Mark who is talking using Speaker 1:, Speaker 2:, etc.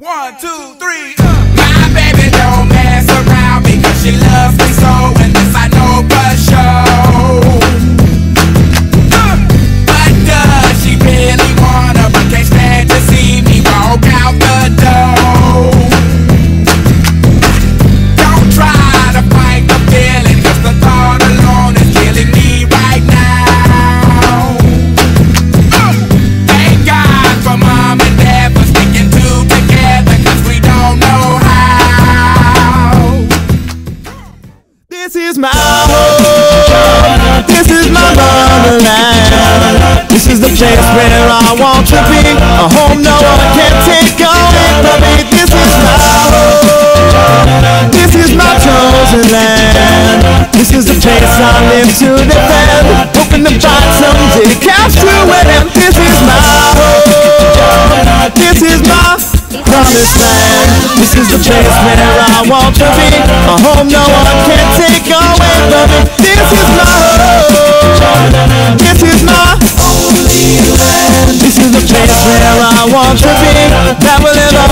Speaker 1: 1, 2, 3. My baby don't mess around because she loves me so, and this I know for sure. But does she really wanna, but can't stand to see me walk out the door? Don't try to fight the feeling, cause the thought alone is killing me right now. Thank God for mom and dad for sticking two together, cause we don't know how.
Speaker 2: This is my home, this is my motherland. This is the place where I want to be, a home no one can take away from me. This is my home, this is my chosen land. This is the place I live to defend, hoping to find someday comes to an end. This is my home, this is my promised land. This is the place where I want to be, a home no one can take away from me. This is my home, this is my only land. This is the place where I want to be, that will never